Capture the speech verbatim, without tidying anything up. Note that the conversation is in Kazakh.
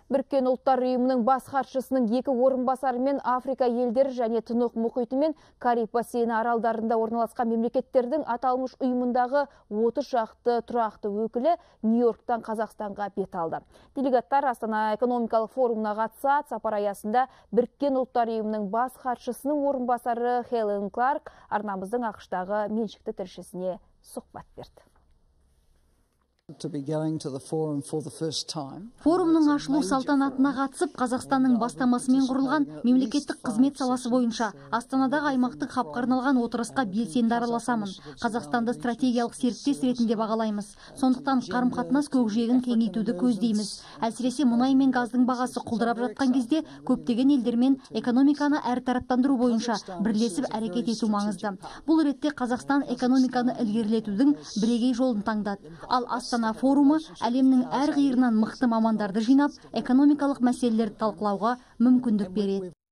Біріккен ұлттар ұйымының бас хатшысының екі орынбасары мен Африка елдері және Тынық мұхиты мен Кариб бассейні аралдарында орналасқан мемлекеттердің аталмыш ұйымындағы отыз шақты тұрақты өкілі Нью-Йорктан Қазақстанға бет алды. Делегаттар Астана экономикалық форумына қатысады. Сапар аясында Біріккен ұлттар ұйымының бас хатшысының орынбасары Хелен Кларк арнамыздың ақштағы меншікті тілшісіне сұхбат берді. Форумның ашылу салтанатына қатысып, Қазақстанның бастамасымен құрылған мемлекеттік қызмет саласы бойынша Астанадағы аймақтық хабқа арналған отырысқа белсенді араласамын. Қазақстанды стратегиялық серіктес ретінде бағалаймыз. Сондықтан қарым-қатынас көкжиегін кеңейтуді көздейміз. Әсіресе мұнай мен газдың бағасы құлдырап жатқан кезде көптеген елдермен экономиканы әртараптандыру бойынша бірлесіп әрекет ету маңызды. Бұл ретте Қазақстан экономиканы ілгерілетудің бірегей жолын таңдады. Ал Астана форумы әлемнің әр қиырынан мықты мамандарды жинап, экономикалық мәселелерді талқылауға мүмкіндік береді.